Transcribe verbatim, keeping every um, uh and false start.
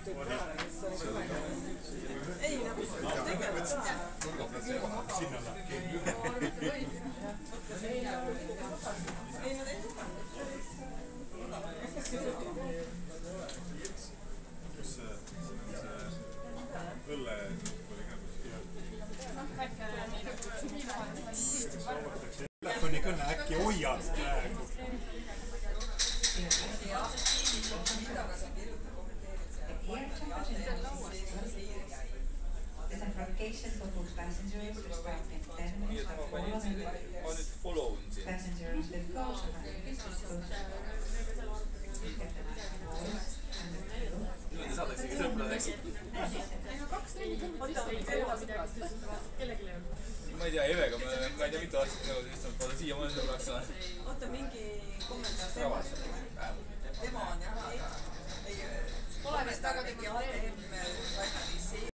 Ei, nagu tegelikult sinna läheb. Ei, nad ei luba. Kus see õlle oli ka? Telefoni kõne äkki hoiad praegu. The embarkation for both passengers will start in ten minutes after all arrival. Passengers will go to Captain Ashmore and the crew. Niimoodi saadaksegi sõpradeks. Ma ei tea, Evega me oleme, ma ei tea, mitu aastat nõud istunud, pole siia mõne sõbraks saanud. Oota, mingi kommentaar. Ravas. Tema on jah. Pole vist väga mingi A T M